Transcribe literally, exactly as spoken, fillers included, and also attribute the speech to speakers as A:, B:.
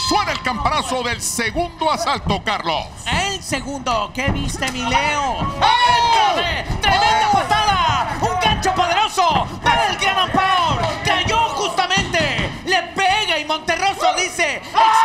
A: suena el campanazo del segundo asalto, Carlos.
B: El segundo. ¿Qué viste, mi Leo? ¡Entrale! ¡Tremenda patada! ¡Un gancho poderoso para el Gran Power! ¡Cayó justamente! ¡Le pega y Monterroso dice